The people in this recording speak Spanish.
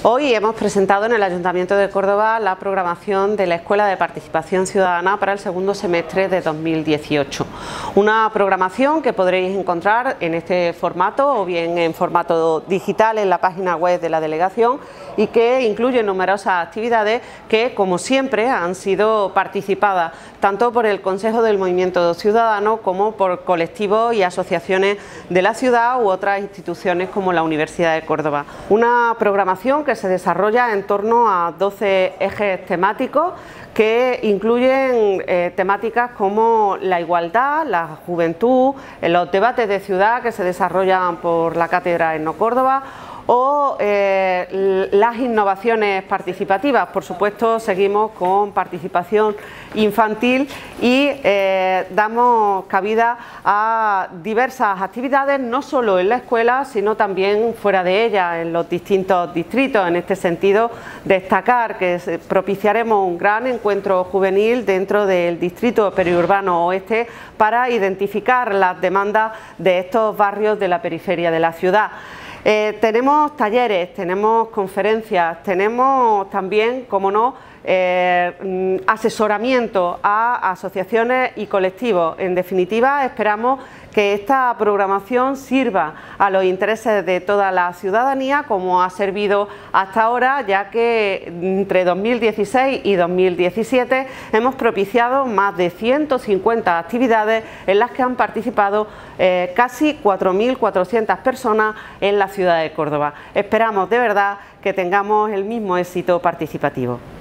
Hoy hemos presentado en el Ayuntamiento de Córdoba la programación de la Escuela de Participación Ciudadana para el segundo semestre de 2018. Una programación que podréis encontrar en este formato o bien en formato digital en la página web de la delegación y que incluye numerosas actividades que, como siempre, han sido participadas tanto por el Consejo del Movimiento Ciudadano como por colectivos y asociaciones de la ciudad u otras instituciones como la Universidad de Córdoba. Una programación que se desarrolla en torno a 12 ejes temáticos que incluyen temáticas como la igualdad, la juventud, los debates de ciudad que se desarrollan por la Cátedra Eno Córdoba o las innovaciones participativas. Por supuesto, seguimos con participación infantil y damos cabida a diversas actividades, no solo en la escuela, sino también fuera de ella, en los distintos distritos. En este sentido, destacar que propiciaremos un gran encuentro juvenil dentro del distrito periurbano oeste para identificar las demandas de estos barrios de la periferia de la ciudad. Tenemos talleres, tenemos conferencias, tenemos también, como no, asesoramiento a asociaciones y colectivos. En definitiva, esperamos que esta programación sirva a los intereses de toda la ciudadanía, como ha servido hasta ahora, ya que entre 2016 y 2017 hemos propiciado más de 150 actividades en las que han participado casi 4.400 personas en la ciudad de Córdoba. Esperamos de verdad que tengamos el mismo éxito participativo.